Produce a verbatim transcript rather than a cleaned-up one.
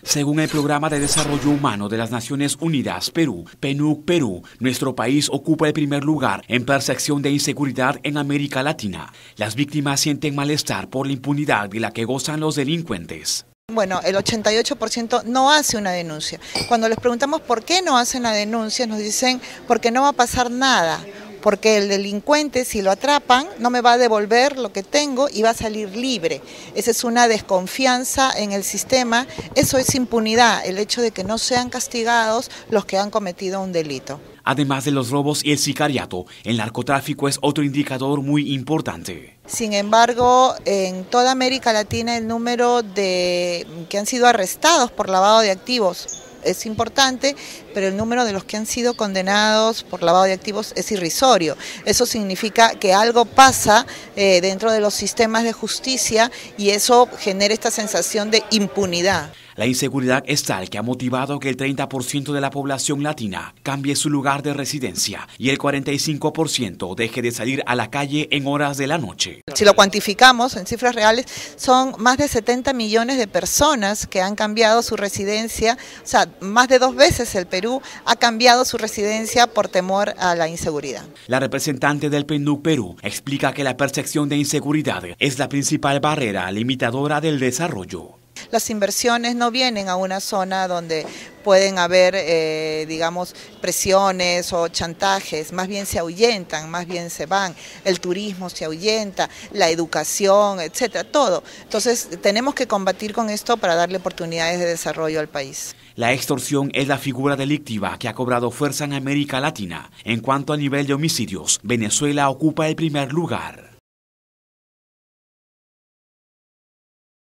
Según el Programa de Desarrollo Humano de las Naciones Unidas, Perú, PNUD Perú, nuestro país ocupa el primer lugar en percepción de inseguridad en América Latina. Las víctimas sienten malestar por la impunidad de la que gozan los delincuentes. Bueno, el ochenta y ocho por ciento no hace una denuncia. Cuando les preguntamos por qué no hacen la denuncia, nos dicen porque no va a pasar nada. Porque el delincuente, si lo atrapan, no me va a devolver lo que tengo y va a salir libre. Esa es una desconfianza en el sistema, eso es impunidad, el hecho de que no sean castigados los que han cometido un delito. Además de los robos y el sicariato, el narcotráfico es otro indicador muy importante. Sin embargo, en toda América Latina el número de que han sido arrestados por lavado de activos es importante, pero el número de los que han sido condenados por lavado de activos es irrisorio. Eso significa que algo pasa eh, dentro de los sistemas de justicia y eso genera esta sensación de impunidad. La inseguridad es tal que ha motivado que el treinta por ciento de la población latina cambie su lugar de residencia y el cuarenta y cinco por ciento deje de salir a la calle en horas de la noche. Si lo cuantificamos en cifras reales, son más de setenta millones de personas que han cambiado su residencia, o sea, más de dos veces el Perú ha cambiado su residencia por temor a la inseguridad. La representante del PNUD Perú explica que la percepción de inseguridad es la principal barrera limitadora del desarrollo. Las inversiones no vienen a una zona donde pueden haber, eh, digamos, presiones o chantajes, más bien se ahuyentan, más bien se van, el turismo se ahuyenta, la educación, etcétera, todo. Entonces tenemos que combatir con esto para darle oportunidades de desarrollo al país. La extorsión es la figura delictiva que ha cobrado fuerza en América Latina. En cuanto a nivel de homicidios, Venezuela ocupa el primer lugar.